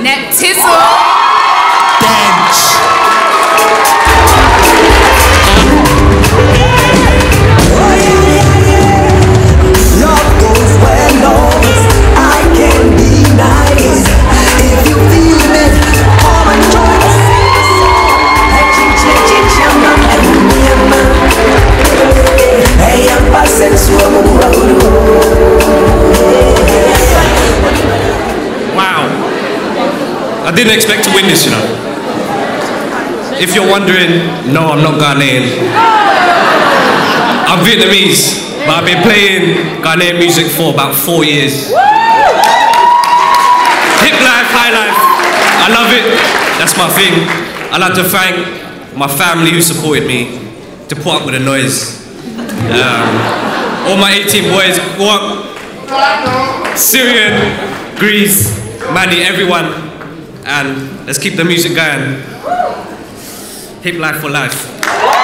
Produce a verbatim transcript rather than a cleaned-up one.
Neptizzle. Bench. Love goes where knows I can be nice. If you feel it, come and join us. Hey, I'm passing Wow. I didn't expect to win this, you know. If you're wondering, no, I'm not Ghanaian. I'm Vietnamese, but I've been playing Ghanaian music for about four years. Hiplife, Hiplife, I love it. That's my thing. I'd like to thank my family who supported me to put up with the noise. Um, all my eighteen boys, what? Syrian, Greece, Manny, everyone, and let's keep the music going. Hiplife for life.